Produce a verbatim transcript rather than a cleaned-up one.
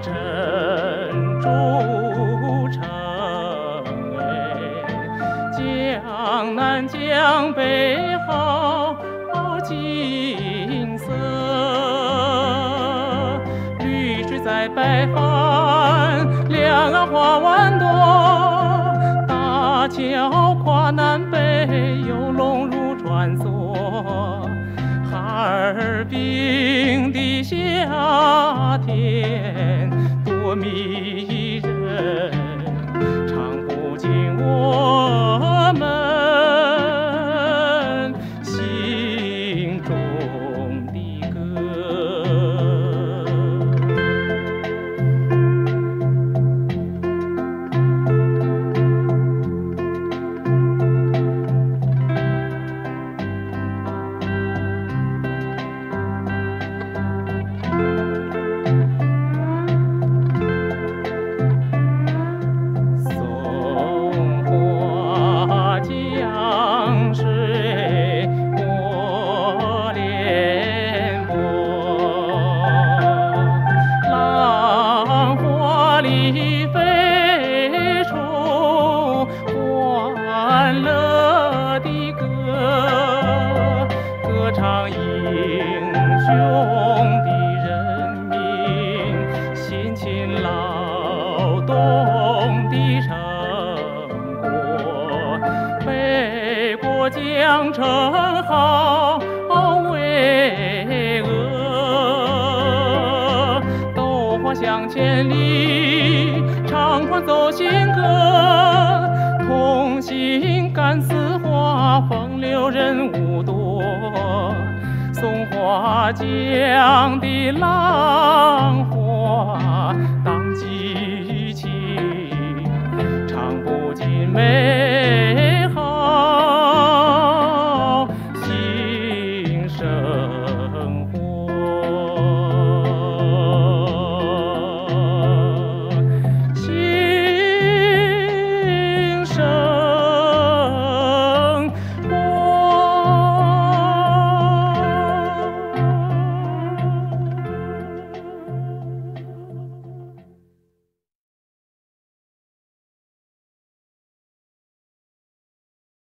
城筑城，哎，江南江北好景色，绿水在白帆，两岸花万朵，大桥跨南北，游龙如穿梭。哈尔滨的夏天多迷人，唱不尽我们心中的歌。江水波涟波，浪花里飞出欢乐的歌，歌唱英雄的人民辛勤劳动的成北国江城好巍峨，斗花香千里，唱欢奏新歌，同心甘似花，风流人无多。松花江的浪花荡激情，唱不尽美。